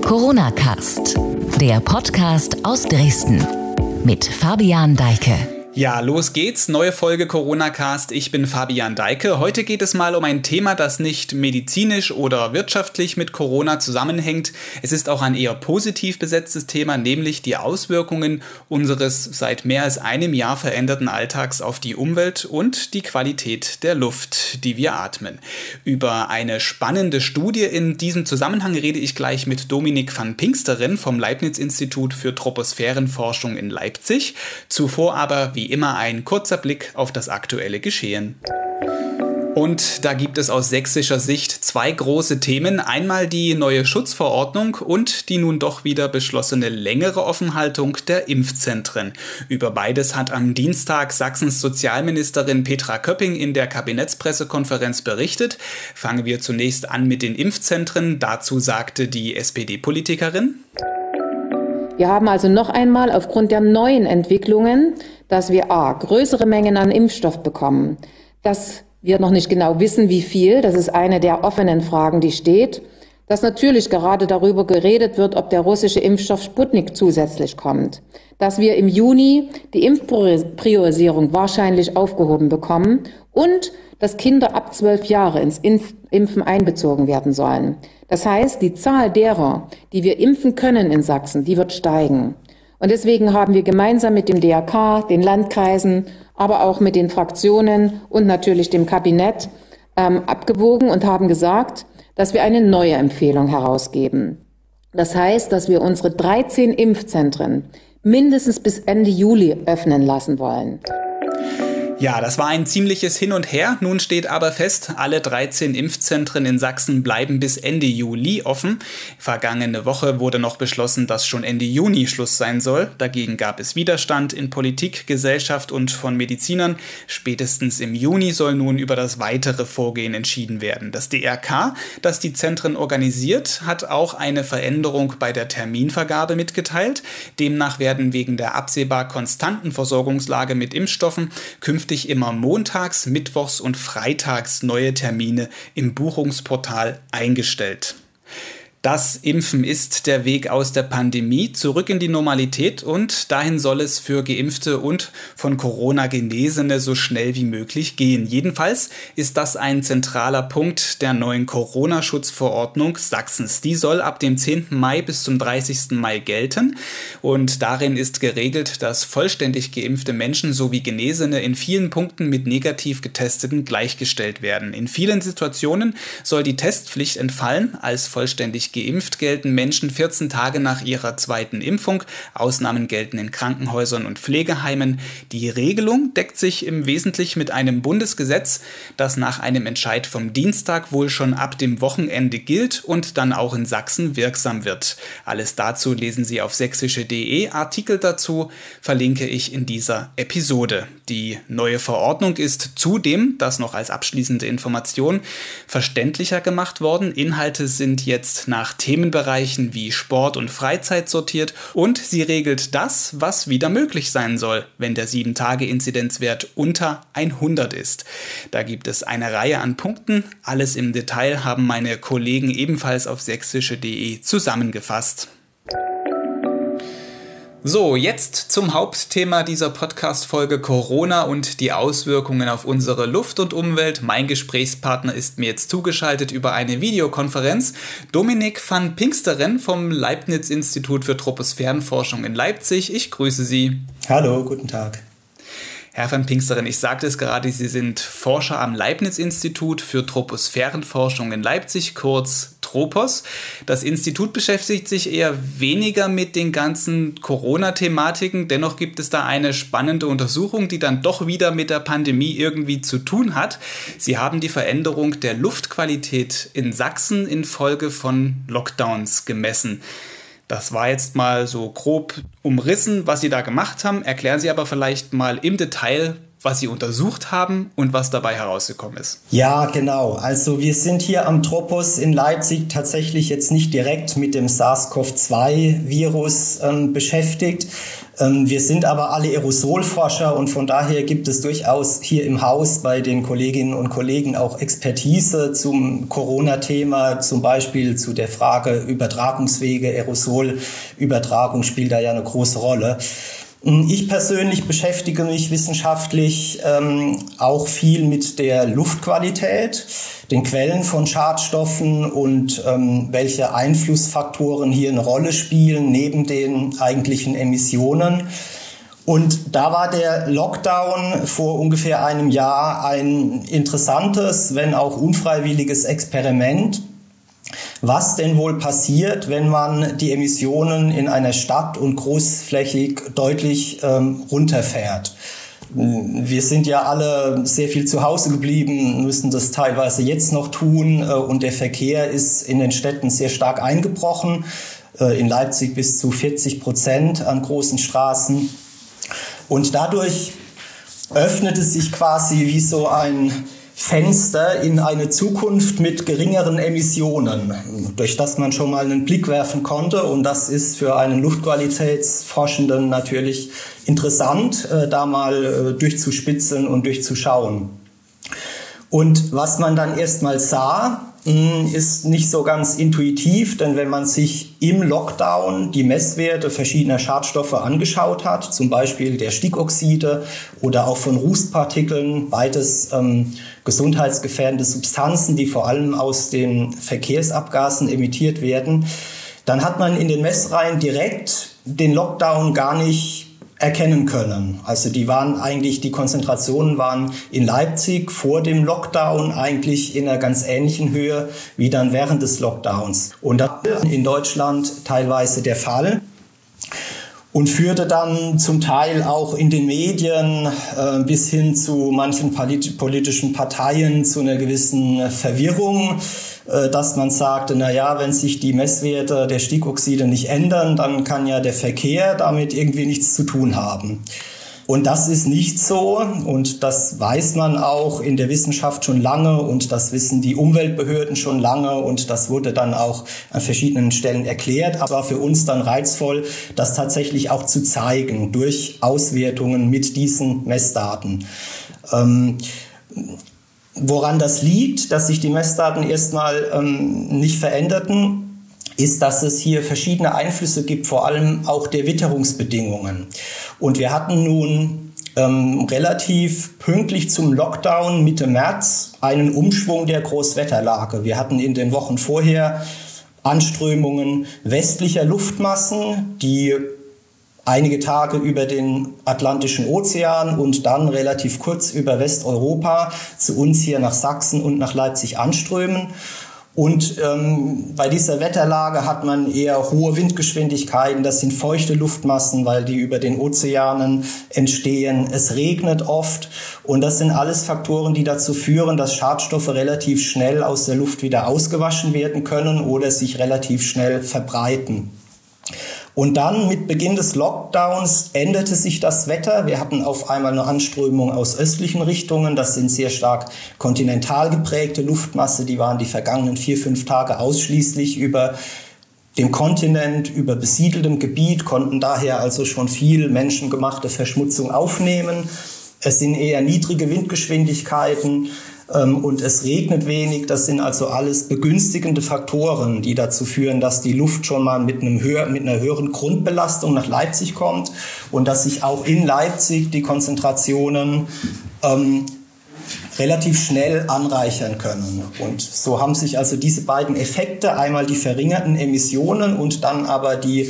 Corona-Cast, der Podcast aus Dresden mit Fabian Deike. Ja, los geht's. Neue Folge Corona-Cast. Ich bin Fabian Deike. Heute geht es mal um ein Thema, das nicht medizinisch oder wirtschaftlich mit Corona zusammenhängt. Es ist auch ein eher positiv besetztes Thema, nämlich die Auswirkungen unseres seit mehr als einem Jahr veränderten Alltags auf die Umwelt und die Qualität der Luft, die wir atmen. Über eine spannende Studie in diesem Zusammenhang rede ich gleich mit Dominik van Pinksteren vom Leibniz-Institut für Troposphärenforschung in Leipzig. Zuvor aber wie immer ein kurzer Blick auf das aktuelle Geschehen. Und da gibt es aus sächsischer Sicht zwei große Themen. Einmal die neue Schutzverordnung und die nun doch wieder beschlossene längere Offenhaltung der Impfzentren. Über beides hat am Dienstag Sachsens Sozialministerin Petra Köpping in der Kabinettspressekonferenz berichtet. Fangen wir zunächst an mit den Impfzentren. Dazu sagte die SPD-Politikerin: Wir haben also noch einmal aufgrund der neuen Entwicklungen, dass wir größere Mengen an Impfstoff bekommen, dass wir noch nicht genau wissen, wie viel, das ist eine der offenen Fragen, die steht, dass natürlich gerade darüber geredet wird, ob der russische Impfstoff Sputnik zusätzlich kommt, dass wir im Juni die Impfpriorisierung wahrscheinlich aufgehoben bekommen und dass Kinder ab 12 Jahre ins Impfen einbezogen werden sollen. Das heißt, die Zahl derer, die wir impfen können in Sachsen, die wird steigen. Und deswegen haben wir gemeinsam mit dem DRK, den Landkreisen, aber auch mit den Fraktionen und natürlich dem Kabinett abgewogen und haben gesagt, dass wir eine neue Empfehlung herausgeben. Das heißt, dass wir unsere 13 Impfzentren mindestens bis Ende Juli öffnen lassen wollen. Ja, das war ein ziemliches Hin und Her. Nun steht aber fest, alle 13 Impfzentren in Sachsen bleiben bis Ende Juli offen. Vergangene Woche wurde noch beschlossen, dass schon Ende Juni Schluss sein soll. Dagegen gab es Widerstand in Politik, Gesellschaft und von Medizinern. Spätestens im Juni soll nun über das weitere Vorgehen entschieden werden. Das DRK, das die Zentren organisiert, hat auch eine Veränderung bei der Terminvergabe mitgeteilt. Demnach werden wegen der absehbar konstanten Versorgungslage mit Impfstoffen künftig immer montags, mittwochs und freitags neue Termine im Buchungsportal eingestellt. Das Impfen ist der Weg aus der Pandemie, zurück in die Normalität, und dahin soll es für Geimpfte und von Corona Genesene so schnell wie möglich gehen. Jedenfalls ist das ein zentraler Punkt der neuen Corona-Schutzverordnung Sachsens. Die soll ab dem 10. Mai bis zum 30. Mai gelten, und darin ist geregelt, dass vollständig geimpfte Menschen sowie Genesene in vielen Punkten mit negativ Getesteten gleichgestellt werden. In vielen Situationen soll die Testpflicht entfallen. Als vollständig geimpft gelten Menschen 14 Tage nach ihrer zweiten Impfung. Ausnahmen gelten in Krankenhäusern und Pflegeheimen. Die Regelung deckt sich im Wesentlichen mit einem Bundesgesetz, das nach einem Entscheid vom Dienstag wohl schon ab dem Wochenende gilt und dann auch in Sachsen wirksam wird. Alles dazu lesen Sie auf sächsische.de. Artikel dazu verlinke ich in dieser Episode. Die neue Verordnung ist zudem, das noch als abschließende Information, verständlicher gemacht worden. Inhalte sind jetzt nach Themenbereichen wie Sport und Freizeit sortiert, und sie regelt das, was wieder möglich sein soll, wenn der 7-Tage-Inzidenzwert unter 100 ist. Da gibt es eine Reihe an Punkten. Alles im Detail haben meine Kollegen ebenfalls auf sächsische.de zusammengefasst. So, jetzt zum Hauptthema dieser Podcast-Folge: Corona und die Auswirkungen auf unsere Luft und Umwelt. Mein Gesprächspartner ist mir jetzt zugeschaltet über eine Videokonferenz. Dominik van Pinksteren vom Leibniz-Institut für Troposphärenforschung in Leipzig. Ich grüße Sie. Hallo, guten Tag. Herr van Pinksteren, ich sagte es gerade, Sie sind Forscher am Leibniz-Institut für Troposphärenforschung in Leipzig, kurz Tropos. Das Institut beschäftigt sich eher weniger mit den ganzen Corona-Thematiken. Dennoch gibt es da eine spannende Untersuchung, die dann doch wieder mit der Pandemie irgendwie zu tun hat. Sie haben die Veränderung der Luftqualität in Sachsen infolge von Lockdowns gemessen. Das war jetzt mal so grob umrissen, was Sie da gemacht haben. Erklären Sie aber vielleicht mal im Detail, was Sie untersucht haben und was dabei herausgekommen ist. Ja, genau. Also wir sind hier am Tropos in Leipzig tatsächlich jetzt nicht direkt mit dem SARS-CoV-2-Virus beschäftigt. Wir sind aber alle Aerosolforscher und von daher gibt es durchaus hier im Haus bei den Kolleginnen und Kollegen auch Expertise zum Corona-Thema, zum Beispiel zu der Frage Übertragungswege, Aerosolübertragung spielt da ja eine große Rolle. Ich persönlich beschäftige mich wissenschaftlich auch viel mit der Luftqualität, den Quellen von Schadstoffen und welche Einflussfaktoren hier eine Rolle spielen neben den eigentlichen Emissionen. Und da war der Lockdown vor ungefähr einem Jahr ein interessantes, wenn auch unfreiwilliges Experiment. Was denn wohl passiert, wenn man die Emissionen in einer Stadt und großflächig deutlich runterfährt? Wir sind ja alle sehr viel zu Hause geblieben, müssen das teilweise jetzt noch tun und der Verkehr ist in den Städten sehr stark eingebrochen, in Leipzig bis zu 40% an großen Straßen. Und dadurch öffnet es sich quasi wie so ein Fenster in eine Zukunft mit geringeren Emissionen, durch das man schon mal einen Blick werfen konnte. Und das ist für einen Luftqualitätsforschenden natürlich interessant, da mal durchzuspitzeln und durchzuschauen. Und was man dann erstmal sah, ist nicht so ganz intuitiv, denn wenn man sich im Lockdown die Messwerte verschiedener Schadstoffe angeschaut hat, zum Beispiel der Stickoxide oder auch von Rußpartikeln, beides gesundheitsgefährdende Substanzen, die vor allem aus den Verkehrsabgasen emittiert werden, dann hat man in den Messreihen direkt den Lockdown gar nicht erkennen können. Also die Konzentrationen waren in Leipzig vor dem Lockdown eigentlich in einer ganz ähnlichen Höhe wie dann während des Lockdowns. Und das ist in Deutschland teilweise der Fall. Und führte dann zum Teil auch in den Medien bis hin zu manchen politischen Parteien zu einer gewissen Verwirrung, dass man sagte, wenn sich die Messwerte der Stickoxide nicht ändern, dann kann ja der Verkehr damit irgendwie nichts zu tun haben. Und das ist nicht so und das weiß man auch in der Wissenschaft schon lange und das wissen die Umweltbehörden schon lange und das wurde dann auch an verschiedenen Stellen erklärt. Aber es war für uns dann reizvoll, das tatsächlich auch zu zeigen durch Auswertungen mit diesen Messdaten. Woran das liegt, dass sich die Messdaten erstmal nicht veränderten, ist, dass es hier verschiedene Einflüsse gibt, vor allem auch der Witterungsbedingungen. Und wir hatten nun relativ pünktlich zum Lockdown Mitte März einen Umschwung der Großwetterlage. Wir hatten in den Wochen vorher Anströmungen westlicher Luftmassen, die einige Tage über den Atlantischen Ozean und dann relativ kurz über Westeuropa zu uns hier nach Sachsen und nach Leipzig anströmen. Und bei dieser Wetterlage hat man eher hohe Windgeschwindigkeiten, das sind feuchte Luftmassen, weil die über den Ozeanen entstehen. Es regnet oft und das sind alles Faktoren, die dazu führen, dass Schadstoffe relativ schnell aus der Luft wieder ausgewaschen werden können oder sich relativ schnell verbreiten. Und dann mit Beginn des Lockdowns änderte sich das Wetter. Wir hatten auf einmal eine Anströmung aus östlichen Richtungen. Das sind sehr stark kontinental geprägte Luftmasse. Die waren die vergangenen 4-5 Tage ausschließlich über dem Kontinent, über besiedeltem Gebiet, konnten daher also schon viel menschengemachte Verschmutzung aufnehmen. Es sind eher niedrige Windgeschwindigkeiten. Und es regnet wenig. Das sind also alles begünstigende Faktoren, die dazu führen, dass die Luft schon mal mit einer höheren Grundbelastung nach Leipzig kommt und dass sich auch in Leipzig die Konzentrationen relativ schnell anreichern können. Und so haben sich also diese beiden Effekte, einmal die verringerten Emissionen und dann aber die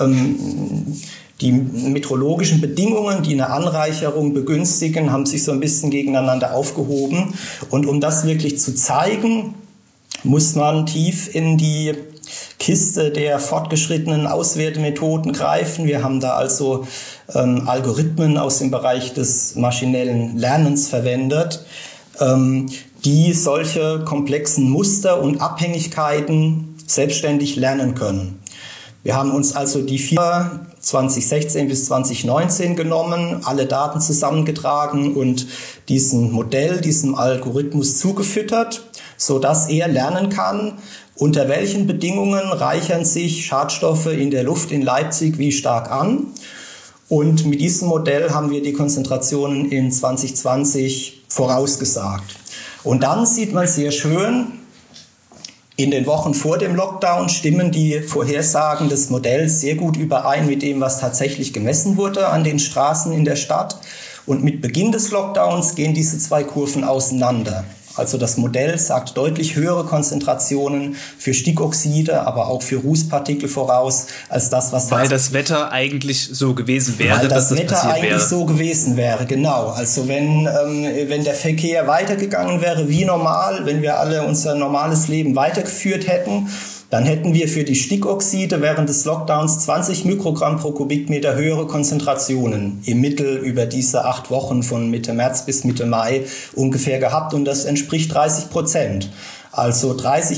meteorologischen Bedingungen, die eine Anreicherung begünstigen, haben sich so ein bisschen gegeneinander aufgehoben. Und um das wirklich zu zeigen, muss man tief in die Kiste der fortgeschrittenen Auswertemethoden greifen. Wir haben da also Algorithmen aus dem Bereich des maschinellen Lernens verwendet, die solche komplexen Muster und Abhängigkeiten selbstständig lernen können. Wir haben uns also die 2016 bis 2019 genommen, alle Daten zusammengetragen und diesem Algorithmus zugefüttert, sodass er lernen kann, unter welchen Bedingungen reichern sich Schadstoffe in der Luft in Leipzig wie stark an. Und mit diesem Modell haben wir die Konzentrationen in 2020 vorausgesagt. Und dann sieht man sehr schön, in den Wochen vor dem Lockdown stimmen die Vorhersagen des Modells sehr gut überein mit dem, was tatsächlich gemessen wurde an den Straßen in der Stadt. Und mit Beginn des Lockdowns gehen diese zwei Kurven auseinander. Also das Modell sagt deutlich höhere Konzentrationen für Stickoxide, aber auch für Rußpartikel voraus, als das, was... Weil das Wetter eigentlich so gewesen wäre, weil dass das Wetter passiert eigentlich wäre. so gewesen wäre, genau. Also wenn der Verkehr weitergegangen wäre wie normal, wenn wir alle unser normales Leben weitergeführt hätten, dann hätten wir für die Stickoxide während des Lockdowns 20 Mikrogramm pro Kubikmeter höhere Konzentrationen im Mittel über diese 8 Wochen von Mitte März bis Mitte Mai ungefähr gehabt und das entspricht 30%. Also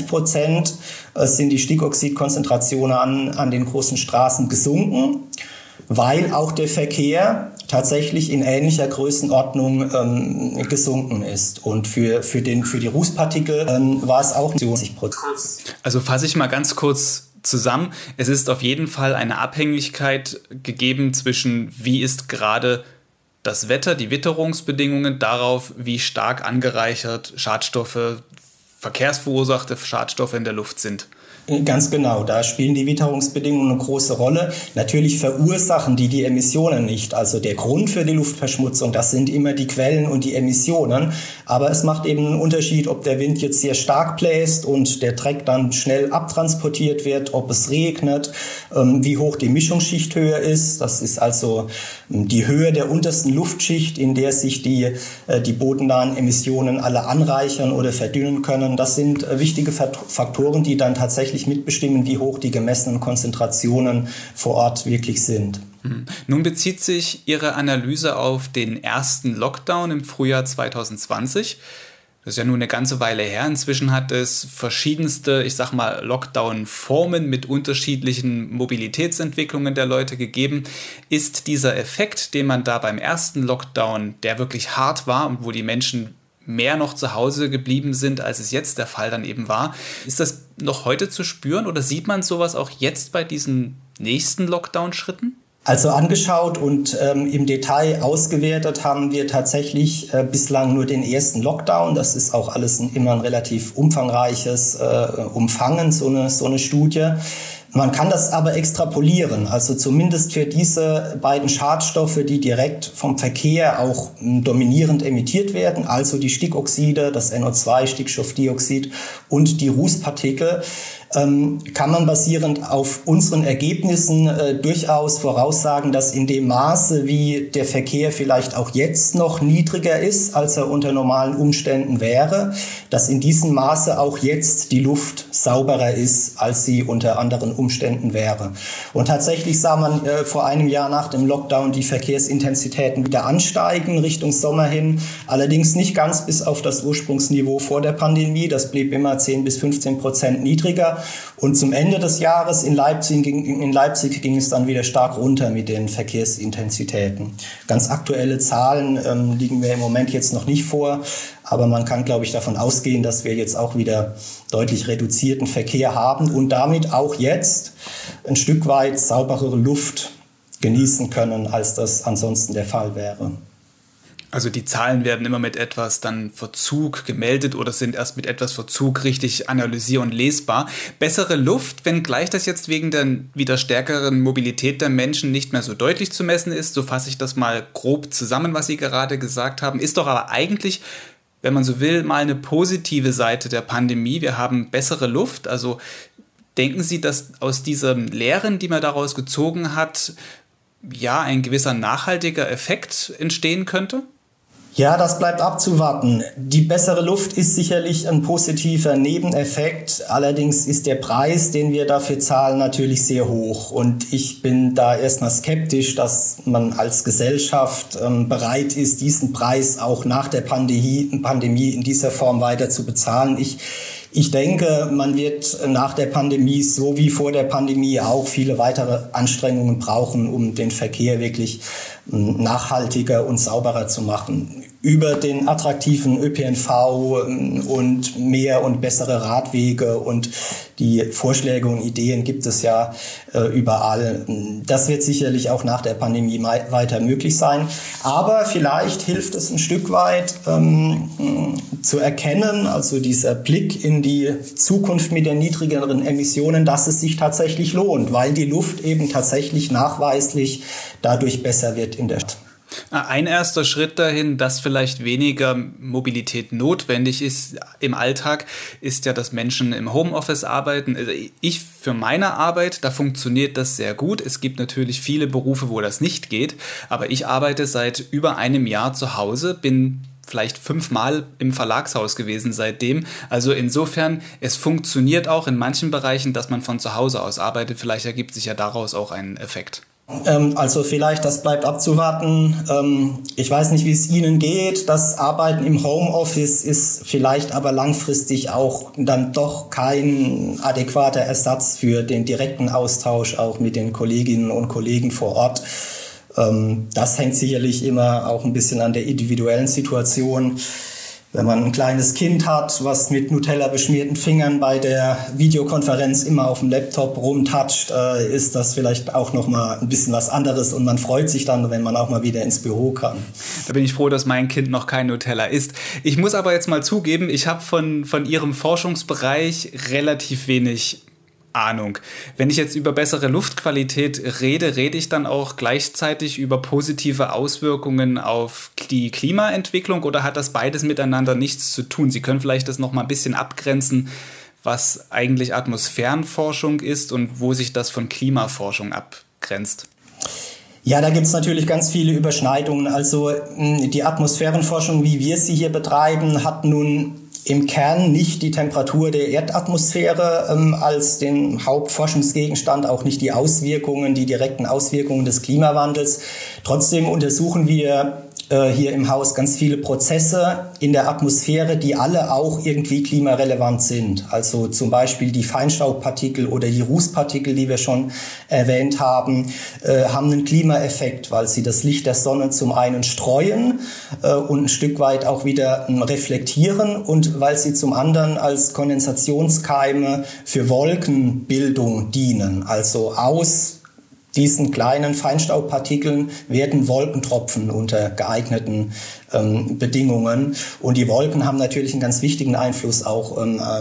30% sind die Stickoxidkonzentrationen an den großen Straßen gesunken, weil auch der Verkehr tatsächlich in ähnlicher Größenordnung gesunken ist. Und für die Rußpartikel war es auch 20%. Also fasse ich mal ganz kurz zusammen. Es ist auf jeden Fall eine Abhängigkeit gegeben zwischen, wie ist gerade das Wetter, die Witterungsbedingungen, darauf, wie stark angereichert Schadstoffe, verkehrsverursachte Schadstoffe in der Luft sind. Ganz genau, da spielen die Witterungsbedingungen eine große Rolle. Natürlich verursachen die Emissionen nicht. Also der Grund für die Luftverschmutzung, das sind immer die Quellen und die Emissionen. Aber es macht eben einen Unterschied, ob der Wind jetzt sehr stark bläst und der Dreck dann schnell abtransportiert wird, ob es regnet, wie hoch die Mischungsschichthöhe ist. Das ist also die Höhe der untersten Luftschicht, in der sich die bodennahen Emissionen alle anreichern oder verdünnen können. Das sind wichtige Faktoren, die dann tatsächlich mitbestimmen, wie hoch die gemessenen Konzentrationen vor Ort wirklich sind. Nun bezieht sich Ihre Analyse auf den ersten Lockdown im Frühjahr 2020. Das ist ja nun eine ganze Weile her. Inzwischen hat es verschiedenste, ich sag mal, Lockdown-Formen mit unterschiedlichen Mobilitätsentwicklungen der Leute gegeben. Ist dieser Effekt, den man da beim ersten Lockdown, der wirklich hart war und wo die Menschen mehr noch zu Hause geblieben sind, als es jetzt der Fall dann eben war. Ist das noch heute zu spüren oder sieht man sowas auch jetzt bei diesen nächsten Lockdown-Schritten? Also angeschaut und im Detail ausgewertet haben wir tatsächlich bislang nur den ersten Lockdown. Das ist auch alles immer ein relativ umfangreiches Umfangen, so eine Studie. Man kann das aber extrapolieren, also zumindest für diese beiden Schadstoffe, die direkt vom Verkehr auch dominierend emittiert werden, also die Stickoxide, das NO2, Stickstoffdioxid und die Rußpartikel, kann man basierend auf unseren Ergebnissen durchaus voraussagen, dass in dem Maße, wie der Verkehr vielleicht auch jetzt noch niedriger ist, als er unter normalen Umständen wäre, dass in diesem Maße auch jetzt die Luft sauberer ist, als sie unter anderen Umständen wäre. Und tatsächlich sah man vor einem Jahr nach dem Lockdown die Verkehrsintensitäten wieder ansteigen Richtung Sommer hin, allerdings nicht ganz bis auf das Ursprungsniveau vor der Pandemie. Das blieb immer 10-15% niedriger. Und zum Ende des Jahres in Leipzig ging es dann wieder stark runter mit den Verkehrsintensitäten. Ganz aktuelle Zahlen liegen mir im Moment jetzt noch nicht vor, aber man kann, glaube ich, davon ausgehen, dass wir jetzt auch wieder deutlich reduzierten Verkehr haben und damit auch jetzt ein Stück weit sauberere Luft genießen können, als das ansonsten der Fall wäre. Also die Zahlen werden immer mit etwas dann Verzug gemeldet oder sind erst mit etwas Verzug richtig analysier- und lesbar. Bessere Luft, wenngleich das jetzt wegen der wieder stärkeren Mobilität der Menschen nicht mehr so deutlich zu messen ist, so fasse ich das mal grob zusammen, was Sie gerade gesagt haben, ist doch aber eigentlich, wenn man so will, mal eine positive Seite der Pandemie. Wir haben bessere Luft, also denken Sie, dass aus diesen Lehren, die man daraus gezogen hat, ja, ein gewisser nachhaltiger Effekt entstehen könnte? Ja, das bleibt abzuwarten. Die bessere Luft ist sicherlich ein positiver Nebeneffekt. Allerdings ist der Preis, den wir dafür zahlen, natürlich sehr hoch. Und ich bin da erstmal skeptisch, dass man als Gesellschaft bereit ist, diesen Preis auch nach der Pandemie in dieser Form weiter zu bezahlen. Ich denke, man wird nach der Pandemie, so wie vor der Pandemie, auch viele weitere Anstrengungen brauchen, um den Verkehr wirklich nachhaltiger und sauberer zu machen. Über den attraktiven ÖPNV und mehr und bessere Radwege und die Vorschläge und Ideen gibt es ja überall. Das wird sicherlich auch nach der Pandemie weiter möglich sein. Aber vielleicht hilft es ein Stück weit zu erkennen, also dieser Blick in die Zukunft mit den niedrigeren Emissionen, dass es sich tatsächlich lohnt, weil die Luft eben tatsächlich nachweislich dadurch besser wird in der Stadt. Ein erster Schritt dahin, dass vielleicht weniger Mobilität notwendig ist im Alltag, ist ja, dass Menschen im Homeoffice arbeiten. Also ich für meine Arbeit, da funktioniert das sehr gut. Es gibt natürlich viele Berufe, wo das nicht geht, aber ich arbeite seit über einem Jahr zu Hause, bin vielleicht 5-mal im Verlagshaus gewesen seitdem. Also insofern, es funktioniert auch in manchen Bereichen, dass man von zu Hause aus arbeitet. Vielleicht ergibt sich ja daraus auch ein Effekt. Also vielleicht, das bleibt abzuwarten. Ich weiß nicht, wie es Ihnen geht. Das Arbeiten im Homeoffice ist vielleicht aber langfristig auch dann doch kein adäquater Ersatz für den direkten Austausch auch mit den Kolleginnen und Kollegen vor Ort. Das hängt sicherlich immer auch ein bisschen an der individuellen Situation. Wenn man ein kleines Kind hat, was mit Nutella beschmierten Fingern bei der Videokonferenz immer auf dem Laptop rumtatscht, ist das vielleicht auch noch mal ein bisschen was anderes und man freut sich dann, wenn man auch mal wieder ins Büro kann. Da bin ich froh, dass mein Kind noch kein Nutella isst. Ich muss aber jetzt mal zugeben, ich habe von Ihrem Forschungsbereich relativ wenig Ahnung. Wenn ich jetzt über bessere Luftqualität rede, rede ich dann auch gleichzeitig über positive Auswirkungen auf die Klimaentwicklung oder hat das beides miteinander nichts zu tun? Sie können vielleicht das noch mal ein bisschen abgrenzen, was eigentlich Atmosphärenforschung ist und wo sich das von Klimaforschung abgrenzt. Ja, da gibt's natürlich ganz viele Überschneidungen. Also die Atmosphärenforschung, wie wir sie hier betreiben, hat nun im Kern nicht die Temperatur der Erdatmosphäre als den Hauptforschungsgegenstand, auch nicht die Auswirkungen, die direkten Auswirkungen des Klimawandels. Trotzdem untersuchen wir hier im Haus ganz viele Prozesse in der Atmosphäre, die alle auch irgendwie klimarelevant sind. Also zum Beispiel die Feinstaubpartikel oder die Rußpartikel, die wir schon erwähnt haben, haben einen Klimaeffekt, weil sie das Licht der Sonne zum einen streuen und ein Stück weit auch wieder reflektieren und weil sie zum anderen als Kondensationskeime für Wolkenbildung dienen. Also aus diesen kleinen Feinstaubpartikeln werden Wolkentropfen unter geeigneten Bedingungen. Und die Wolken haben natürlich einen ganz wichtigen Einfluss auch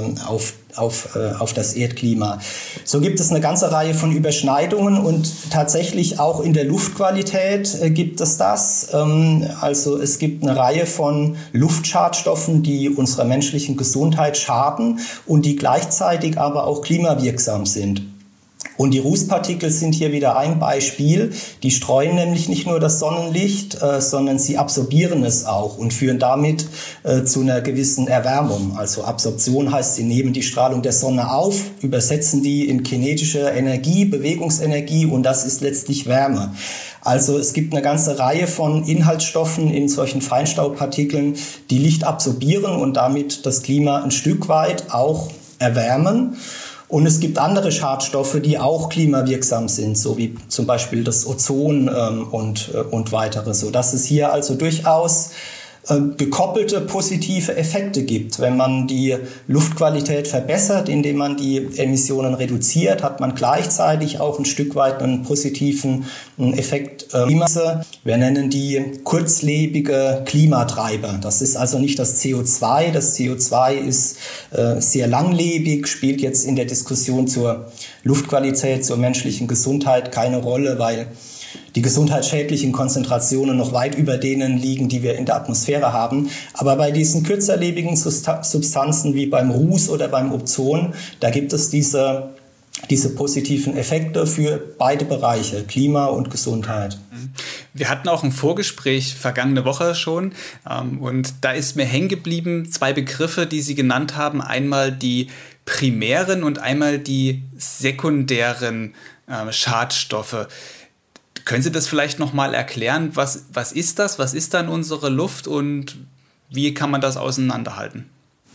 auf das Erdklima. So gibt es eine ganze Reihe von Überschneidungen und tatsächlich auch in der Luftqualität gibt es das. Also es gibt eine Reihe von Luftschadstoffen, die unserer menschlichen Gesundheit schaden und die gleichzeitig aber auch klimawirksam sind. Und die Rußpartikel sind hier wieder ein Beispiel. Die streuen nämlich nicht nur das Sonnenlicht, sondern sie absorbieren es auch und führen damit zu einer gewissen Erwärmung. Also Absorption heißt, sie nehmen die Strahlung der Sonne auf, übersetzen die in kinetische Energie, Bewegungsenergie und das ist letztlich Wärme. Also es gibt eine ganze Reihe von Inhaltsstoffen in solchen Feinstaubpartikeln, die Licht absorbieren und damit das Klima ein Stück weit auch erwärmen. Und es gibt andere Schadstoffe, die auch klimawirksam sind, so wie zum Beispiel das Ozon und weitere. So dass es hier also durchaus gekoppelte positive Effekte gibt. Wenn man die Luftqualität verbessert, indem man die Emissionen reduziert, hat man gleichzeitig auch ein Stück weit einen positiven Effekt. Wir nennen die kurzlebige Klimatreiber. Das ist also nicht das CO2. Das CO2 ist sehr langlebig, spielt jetzt in der Diskussion zur Luftqualität, zur menschlichen Gesundheit keine Rolle, weil die gesundheitsschädlichen Konzentrationen noch weit über denen liegen, die wir in der Atmosphäre haben. Aber bei diesen kürzerlebigen Substanzen wie beim Ruß oder beim Ozon, da gibt es diese positiven Effekte für beide Bereiche, Klima und Gesundheit. Wir hatten auch ein Vorgespräch vergangene Woche schon und da ist mir hängen geblieben 2 Begriffe, die Sie genannt haben. Einmal die primären und einmal die sekundären Schadstoffe. Können Sie das vielleicht nochmal erklären? Was ist das? Was ist dann unsere Luft und wie kann man das auseinanderhalten?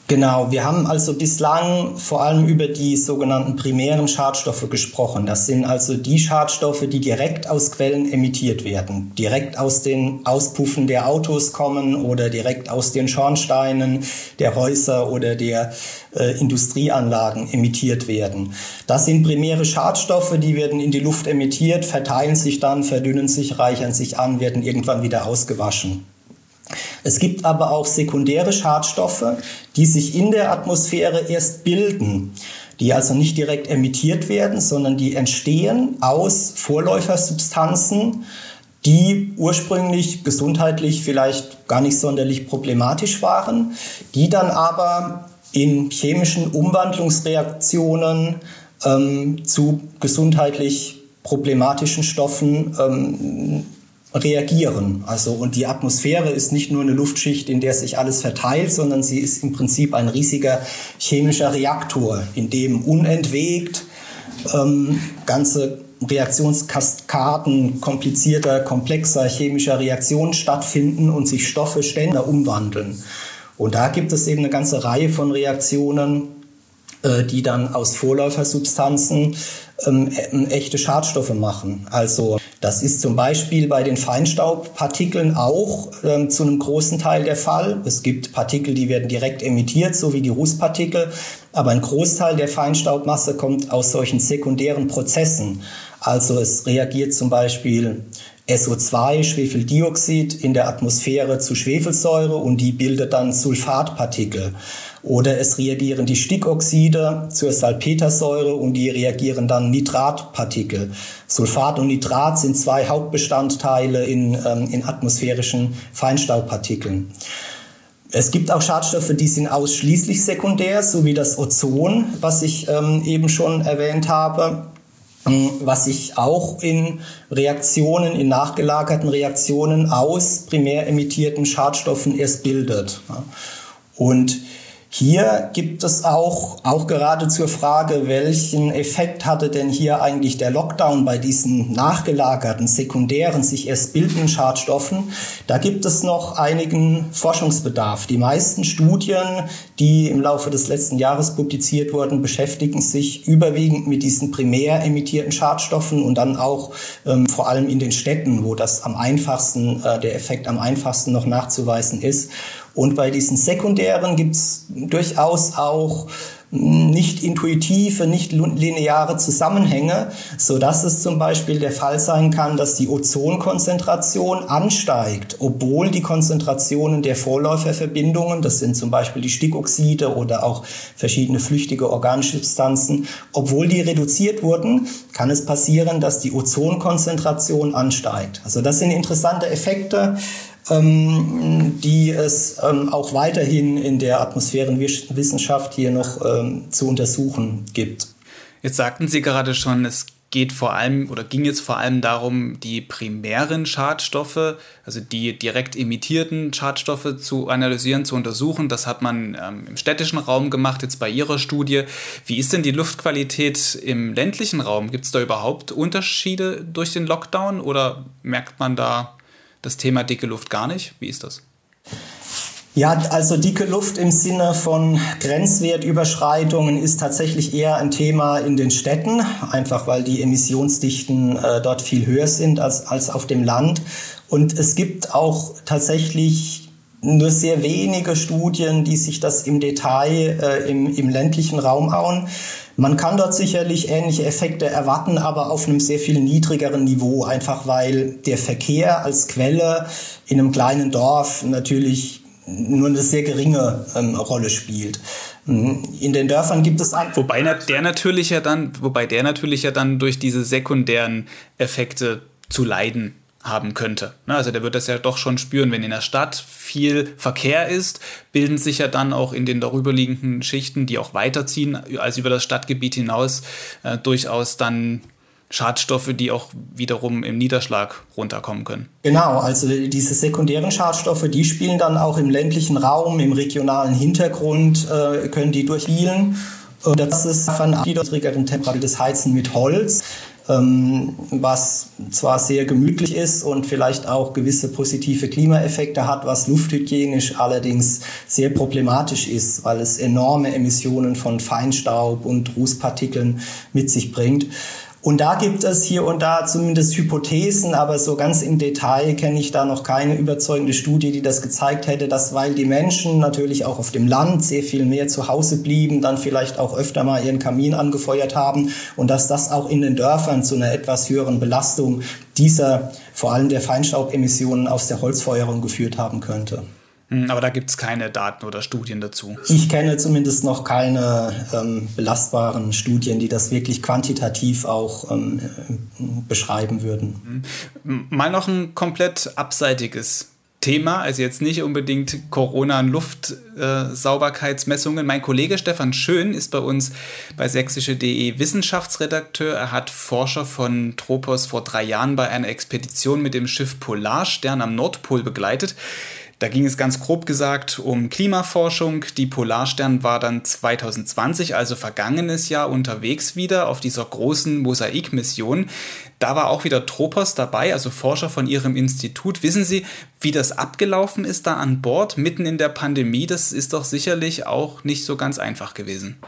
Genau, wir haben also bislang vor allem über die sogenannten primären Schadstoffe gesprochen. Das sind also die Schadstoffe, die direkt aus Quellen emittiert werden, direkt aus den Auspuffen der Autos kommen oder direkt aus den Schornsteinen der Häuser oder der Industrieanlagen emittiert werden. Das sind primäre Schadstoffe, die werden in die Luft emittiert, verteilen sich dann, verdünnen sich, reichern sich an, werden irgendwann wieder ausgewaschen. Es gibt aber auch sekundäre Schadstoffe, die sich in der Atmosphäre erst bilden, die also nicht direkt emittiert werden, sondern die entstehen aus Vorläufersubstanzen, die ursprünglich gesundheitlich vielleicht gar nicht sonderlich problematisch waren, die dann aber in chemischen Umwandlungsreaktionen zu gesundheitlich problematischen Stoffen reagieren. Also, und die Atmosphäre ist nicht nur eine Luftschicht, in der sich alles verteilt, sondern sie ist im Prinzip ein riesiger chemischer Reaktor, in dem unentwegt ganze Reaktionskaskaden komplizierter, komplexer chemischer Reaktionen stattfinden und sich Stoffe ständig umwandeln. Und da gibt es eben eine ganze Reihe von Reaktionen, die dann aus Vorläufersubstanzen echte Schadstoffe machen. Also das ist zum Beispiel bei den Feinstaubpartikeln auch zu einem großen Teil der Fall. Es gibt Partikel, die werden direkt emittiert, so wie die Rußpartikel, aber ein Großteil der Feinstaubmasse kommt aus solchen sekundären Prozessen. Also es reagiert zum Beispiel SO2, Schwefeldioxid, in der Atmosphäre zu Schwefelsäure und die bildet dann Sulfatpartikel. Oder es reagieren die Stickoxide zur Salpetersäure und die reagieren dann Nitratpartikel. Sulfat und Nitrat sind zwei Hauptbestandteile in atmosphärischen Feinstaubpartikeln. Es gibt auch Schadstoffe, die sind ausschließlich sekundär, so wie das Ozon, was ich eben schon erwähnt habe, was sich auch in Reaktionen, in nachgelagerten Reaktionen aus primär emittierten Schadstoffen erst bildet. Und hier gibt es auch gerade zur Frage, welchen Effekt hatte denn hier eigentlich der Lockdown bei diesen nachgelagerten, sekundären, sich erst bildenden Schadstoffen. Da gibt es noch einigen Forschungsbedarf. Die meisten Studien, die im Laufe des letzten Jahres publiziert wurden, beschäftigen sich überwiegend mit diesen primär emittierten Schadstoffen und dann auch vor allem in den Städten, wo das am einfachsten, der Effekt am einfachsten noch nachzuweisen ist. Und bei diesen sekundären gibt es durchaus auch nicht intuitive, nicht lineare Zusammenhänge, so dass es zum Beispiel der Fall sein kann, dass die Ozonkonzentration ansteigt, obwohl die Konzentrationen der Vorläuferverbindungen, das sind zum Beispiel die Stickoxide oder auch verschiedene flüchtige organische Substanzen, obwohl die reduziert wurden, kann es passieren, dass die Ozonkonzentration ansteigt. Also das sind interessante Effekte, die es auch weiterhin in der Atmosphärenwissenschaft hier noch zu untersuchen gibt. Jetzt sagten Sie gerade schon, es ging jetzt vor allem darum, die primären Schadstoffe, also die direkt emittierten Schadstoffe zu analysieren, zu untersuchen. Das hat man im städtischen Raum gemacht, jetzt bei Ihrer Studie. Wie ist denn die Luftqualität im ländlichen Raum? Gibt es da überhaupt Unterschiede durch den Lockdown oder merkt man da das Thema dicke Luft gar nicht? Wie ist das? Ja, also dicke Luft im Sinne von Grenzwertüberschreitungen ist tatsächlich eher ein Thema in den Städten, einfach weil die Emissionsdichten dort viel höher sind als auf dem Land. Und es gibt auch tatsächlich nur sehr wenige Studien, die sich das im Detail im ländlichen Raum anschauen. Man kann dort sicherlich ähnliche Effekte erwarten, aber auf einem sehr viel niedrigeren Niveau, einfach weil der Verkehr als Quelle in einem kleinen Dorf natürlich nur eine sehr geringe Rolle spielt. In den Dörfern gibt es wobei der natürlich ja dann durch diese sekundären Effekte zu leiden haben könnte. Also der wird das ja doch schon spüren, wenn in der Stadt viel Verkehr ist, bilden sich ja dann auch in den darüberliegenden Schichten, die auch weiterziehen als über das Stadtgebiet hinaus, durchaus dann Schadstoffe, die auch wiederum im Niederschlag runterkommen können. Genau, also diese sekundären Schadstoffe, die spielen dann auch im ländlichen Raum, im regionalen Hintergrund, können die durchspielen. Und das ist von niedrigeren Temperaturen das Heizen mit Holz. was zwar sehr gemütlich ist und vielleicht auch gewisse positive Klimaeffekte hat, was lufthygienisch allerdings sehr problematisch ist, weil es enorme Emissionen von Feinstaub und Rußpartikeln mit sich bringt. Und da gibt es hier und da zumindest Hypothesen, aber so ganz im Detail kenne ich da noch keine überzeugende Studie, die das gezeigt hätte, dass, weil die Menschen natürlich auch auf dem Land sehr viel mehr zu Hause blieben, dann vielleicht auch öfter mal ihren Kamin angefeuert haben und dass das auch in den Dörfern zu einer etwas höheren Belastung dieser, vor allem der Feinstaubemissionen aus der Holzfeuerung geführt haben könnte. Aber da gibt es keine Daten oder Studien dazu. Ich kenne zumindest noch keine belastbaren Studien, die das wirklich quantitativ auch beschreiben würden. Mal noch ein komplett abseitiges Thema, also jetzt nicht unbedingt Corona- und Luftsauberkeitsmessungen. Mein Kollege Stefan Schön ist bei uns bei sächsische.de Wissenschaftsredakteur. Er hat Forscher von Tropos vor 3 Jahren bei einer Expedition mit dem Schiff Polarstern am Nordpol begleitet. Da ging es ganz grob gesagt um Klimaforschung. Die Polarstern war dann 2020, also vergangenes Jahr, unterwegs wieder auf dieser großen Mosaikmission. Da war auch wieder Tropos dabei, also Forscher von ihrem Institut. Wissen Sie, wie das abgelaufen ist da an Bord, mitten in der Pandemie? Das ist doch sicherlich auch nicht so ganz einfach gewesen.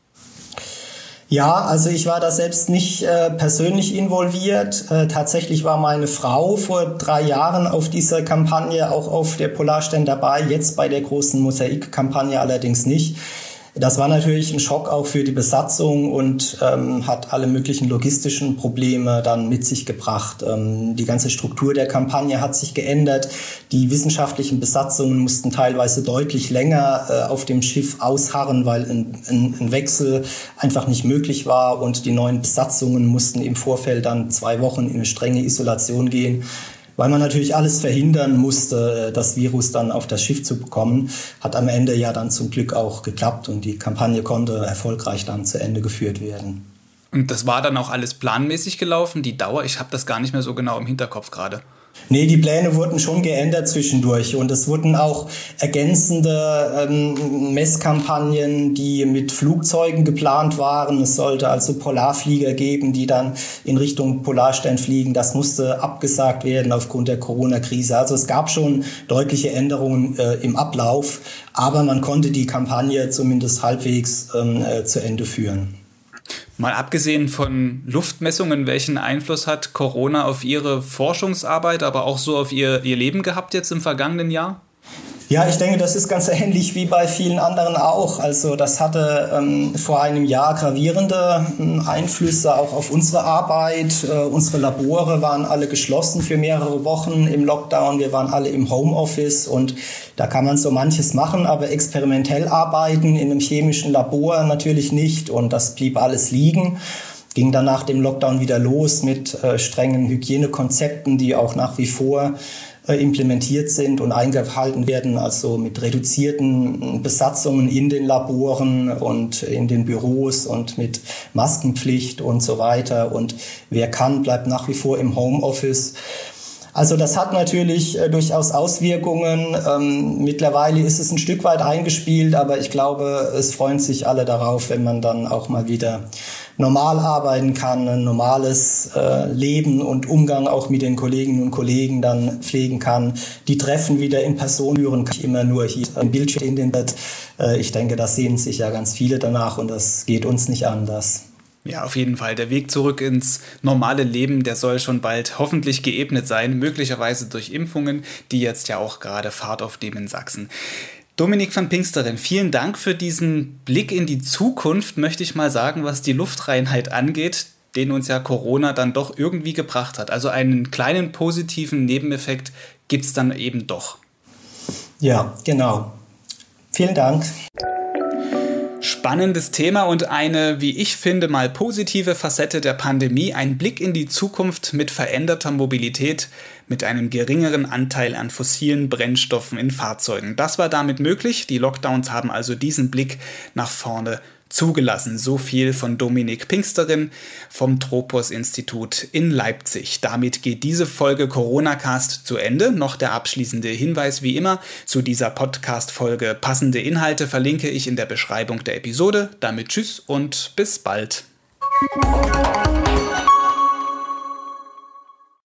Ja, also ich war da selbst nicht persönlich involviert. Tatsächlich war meine Frau vor 3 Jahren auf dieser Kampagne, auch auf der Polarstern dabei, jetzt bei der großen Mosaik-Kampagne allerdings nicht. Das war natürlich ein Schock auch für die Besatzung und hat alle möglichen logistischen Probleme dann mit sich gebracht. Die ganze Struktur der Kampagne hat sich geändert. Die wissenschaftlichen Besatzungen mussten teilweise deutlich länger auf dem Schiff ausharren, weil ein Wechsel einfach nicht möglich war. Und die neuen Besatzungen mussten im Vorfeld dann 2 Wochen in eine strenge Isolation gehen, weil man natürlich alles verhindern musste, das Virus dann auf das Schiff zu bekommen. Hat am Ende ja dann zum Glück auch geklappt und die Kampagne konnte erfolgreich dann zu Ende geführt werden. Und das war dann auch alles planmäßig gelaufen, die Dauer? Ich habe das gar nicht mehr so genau im Hinterkopf gerade. Nee, die Pläne wurden schon geändert zwischendurch und es wurden auch ergänzende Messkampagnen, die mit Flugzeugen geplant waren. Es sollte also Polarflieger geben, die dann in Richtung Polarstern fliegen. Das musste abgesagt werden aufgrund der Corona-Krise. Also es gab schon deutliche Änderungen im Ablauf, aber man konnte die Kampagne zumindest halbwegs zu Ende führen. Mal abgesehen von Luftmessungen, welchen Einfluss hat Corona auf Ihre Forschungsarbeit, aber auch so auf Ihr Leben gehabt jetzt im vergangenen Jahr? Ja, ich denke, das ist ganz ähnlich wie bei vielen anderen auch. Also das hatte vor einem Jahr gravierende Einflüsse auch auf unsere Arbeit. Unsere Labore waren alle geschlossen für mehrere Wochen im Lockdown. Wir waren alle im Homeoffice und da kann man so manches machen, aber experimentell arbeiten in einem chemischen Labor natürlich nicht und das blieb alles liegen. Ging dann nach dem Lockdown wieder los mit strengen Hygienekonzepten, die auch nach wie vor implementiert sind und eingehalten werden, also mit reduzierten Besatzungen in den Laboren und in den Büros und mit Maskenpflicht und so weiter. Und wer kann, bleibt nach wie vor im Homeoffice. Also das hat natürlich durchaus Auswirkungen. Mittlerweile ist es ein Stück weit eingespielt, aber ich glaube, es freuen sich alle darauf, wenn man dann auch mal wieder normal arbeiten kann, ein normales Leben und Umgang auch mit den Kolleginnen und Kollegen dann pflegen kann. Die Treffen wieder in Person führen kann, immer nur hier im Bildschirm in den Bett. Ich denke, da sehnen sich ja ganz viele danach und das geht uns nicht anders. Ja, auf jeden Fall. Der Weg zurück ins normale Leben, der soll schon bald hoffentlich geebnet sein, möglicherweise durch Impfungen, die jetzt ja auch gerade Fahrt aufnehmen in Sachsen. Dominik van Pinksteren, vielen Dank für diesen Blick in die Zukunft, möchte ich mal sagen, was die Luftreinheit angeht, den uns ja Corona dann doch irgendwie gebracht hat. Also einen kleinen positiven Nebeneffekt gibt es dann eben doch. Ja, genau. Vielen Dank. Spannendes Thema und eine, wie ich finde, mal positive Facette der Pandemie. Ein Blick in die Zukunft mit veränderter Mobilität, mit einem geringeren Anteil an fossilen Brennstoffen in Fahrzeugen. Das war damit möglich. Die Lockdowns haben also diesen Blick nach vorne zugelassen. So viel von Dominik Pinksteren vom Tropos-Institut in Leipzig. Damit geht diese Folge Corona-Cast zu Ende. Noch der abschließende Hinweis wie immer zu dieser Podcast-Folge. Passende Inhalte verlinke ich in der Beschreibung der Episode. Damit tschüss und bis bald.